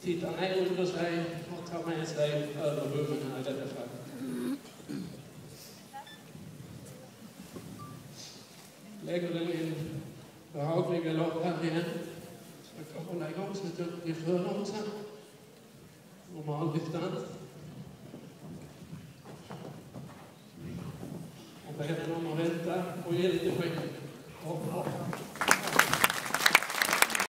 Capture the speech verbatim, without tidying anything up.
tittar ner under sig och tar med sig över bommen här i detta fall. Lägger den i en behaglig galopp här igen. Så jag hålla igång så att det är för långsamt. Normallyftan. Och benen om att vänta och ge lite skäck.